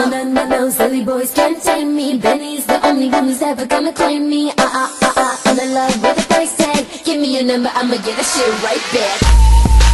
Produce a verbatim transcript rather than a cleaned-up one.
No, no, no, no, silly boys can't tame me. Benny's the only one who's ever gonna claim me. Uh-uh, uh-uh, I'm in love with a price tag. Give me your number, I'ma get a shit right back.